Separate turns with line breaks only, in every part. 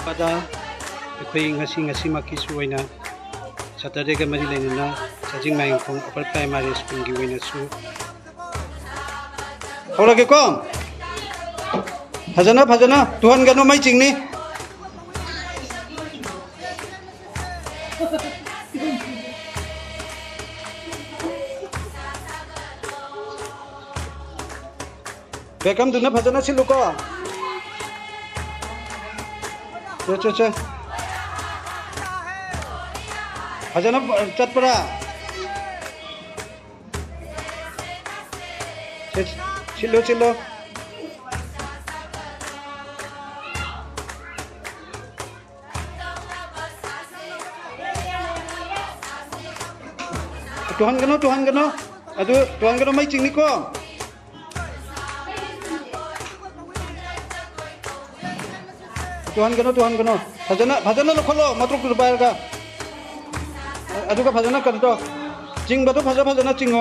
pada अखोई ngasi maki su waina Saturday ka mari lainana Chajing Mayongkhong Upper Primary School gi waina su Hawlage ko Phajana tuhan gano mai chingni Bekam duna phajana silu ko Che Phajana chat para Chilo Tuhan gano Aduh Tuhan gano mai chingni ko Tuhan gano Phajana lo kholo matruk tu bayar ka Aduh ka phajana kan to ching ba to phajana chingo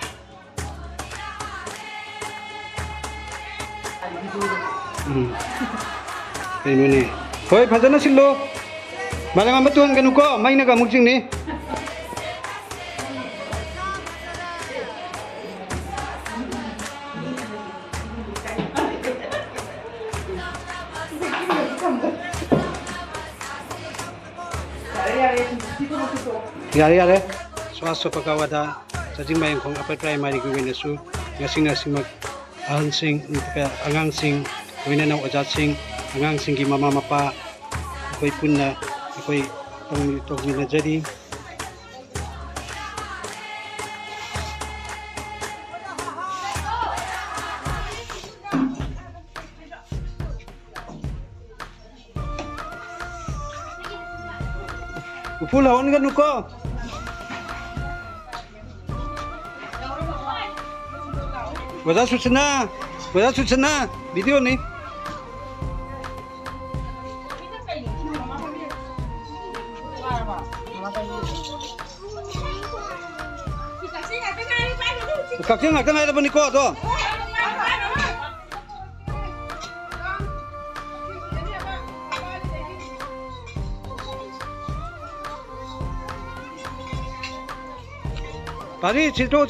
Ini ni hoi phajana sillo malang am Tuhan gano ko mai na ka muk chingni Yare swaswa pagawada Chajing Mayongkhong Upper Primary gi wena su ngasing mak ahon sing angang sing wena na oja sing angang sing gi mama mapa koi punna koi tong ni jadi Upul hawan kan nuko Wajah Susana video ni Kakek nggak kenal apa niko tu Pari situ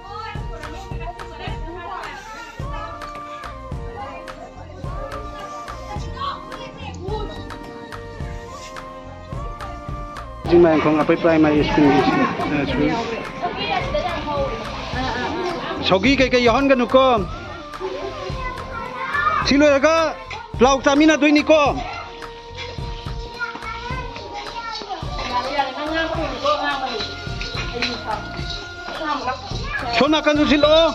Chajing Mayongkhong Upper Primary School Sogi kai yahan kan ko Silo ka vlog tamina doi ni ko Sona kan tu silo